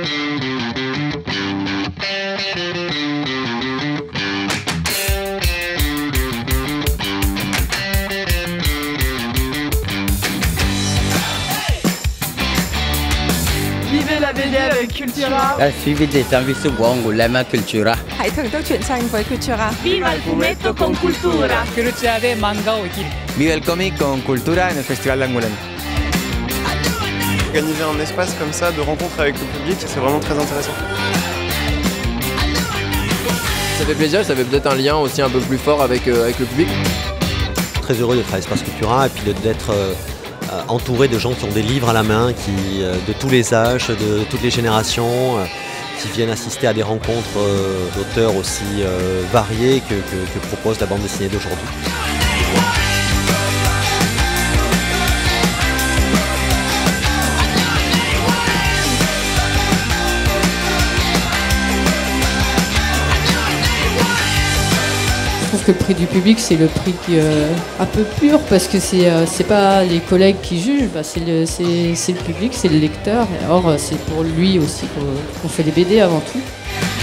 Vivez la BD avec Cultura. Suivez service Wong Lema Cultura. Hãy thưởng thức truyện tranh với Cultura. Viva el fumetto con Cultura. Cruciale manga wiki. Vive el cómic con Cultura en el Festival d'Angoulême. Organiser un espace comme ça de rencontre avec le public, c'est vraiment très intéressant. Ça fait plaisir, ça fait peut-être un lien aussi un peu plus fort avec le public. Très heureux d'être à l'Espace Cultura et puis d'être entouré de gens qui ont des livres à la main, de tous les âges, de toutes les générations, qui viennent assister à des rencontres d'auteurs aussi variés que propose la bande dessinée d'aujourd'hui. Je trouve que le prix du public, c'est le prix un peu pur, parce que c'est pas les collègues qui jugent, c'est le public, c'est le lecteur. Or, c'est pour lui aussi qu'on fait les BD avant tout.